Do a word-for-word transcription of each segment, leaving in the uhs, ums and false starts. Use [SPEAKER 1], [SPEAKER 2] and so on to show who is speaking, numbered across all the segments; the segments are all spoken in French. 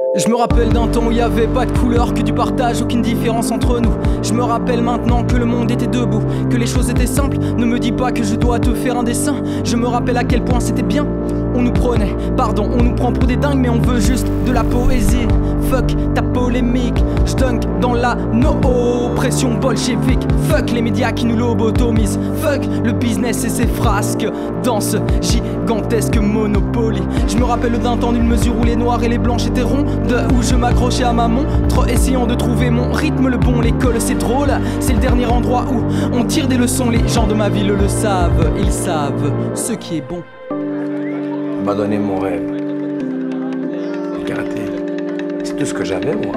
[SPEAKER 1] Je me rappelle d'un temps où il y avait pas de couleur, que du partage, aucune différence entre nous. Je me rappelle maintenant que le monde était debout, que les choses étaient simples. Ne me dis pas que je dois te faire un dessin. Je me rappelle à quel point c'était bien. On nous prenait, pardon, on nous prend pour des dingues, mais on veut juste de la poésie. Fuck ta polémique, j'dunk dans la no-pression bolchevique. Fuck les médias qui nous lobotomisent. Fuck le business et ses frasques dans ce gigantesque Monopoly. Je me rappelle d'un temps d'une mesure où les noirs et les blanches étaient ronds, de où je m'accrochais à ma montre, essayant de trouver mon rythme le bon. L'école c'est drôle, c'est le dernier endroit où on tire des leçons. Les gens de ma ville le savent, ils savent ce qui est bon.
[SPEAKER 2] On m'a donné mon rêve. Le karaté. C'est tout ce que j'avais, moi.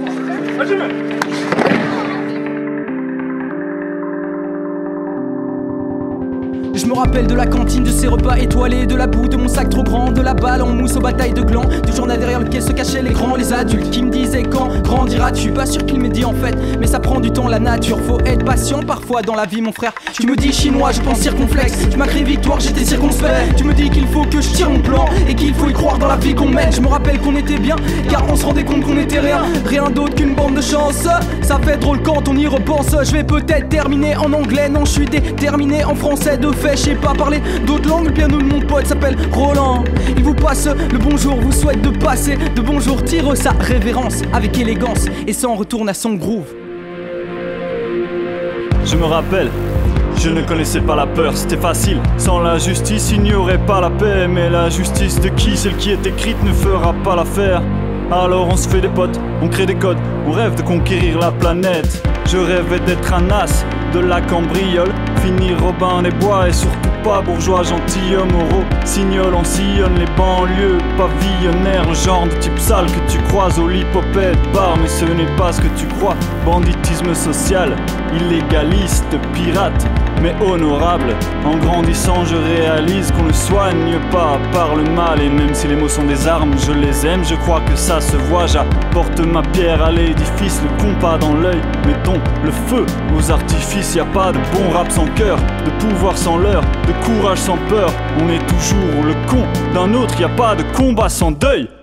[SPEAKER 1] Je me rappelle de la cantine, de ces repas étoilés, de la boue, de mon sac trop grand, de la balle en mousse aux batailles de glands, du journal derrière lequel se cachaient les grands, les adultes qui me disaient quand grandiras-tu. Pas sûr qu'il me dit en fait, mais ça prend du temps, la nature. Faut être patient parfois dans la vie, mon frère. Tu me dis chinois, je pense circonflexe. Tu m'as crié victoire, j'étais circonspect. Tu me dis qu'il faut que je tire mon plan et qu'il faut y croire dans la vie qu'on mène. Je me rappelle qu'on était bien, car on se rendait compte qu'on était rien, rien d'autre qu'une bande de chance. Ça fait drôle quand on y repense. Je vais peut-être terminer en anglais, non, je suis déterminé en français. De fait, je sais pas parler d'autres langues. Le piano de mon pote s'appelle Roland. Il vous passe le bonjour, vous souhaite de passer de bonjour. Tire sa révérence avec élégance et s'en retourne à son groove.
[SPEAKER 3] Je me rappelle, je ne connaissais pas la peur, c'était facile. Sans la justice, il n'y aurait pas la paix. Mais la justice de qui? Celle qui est écrite ne fera pas l'affaire. Alors on se fait des potes, on crée des codes, on rêve de conquérir la planète. Je rêvais d'être un as de la cambriole, finir Robin des Bois et surtout pas bourgeois gentilhomme euro. Signol, on sillonne les banlieues pavillonnaires, le genre de type sale que tu croises au lipopède bar. Mais ce n'est pas ce que tu crois, banditisme social, illégaliste, pirate, mais honorable. En grandissant je réalise qu'on ne soigne pas par le mal. Et même si les mots sont des armes, je les aime, je crois que ça se voit. J'apporte ma pierre à l'édifice, le compas dans l'œil. Mettons le feu aux artifices, y a pas de bon rap sans cœur, de pouvoir sans leurre, de courage sans peur. On est toujours le con d'un autre, y a pas de combat sans deuil.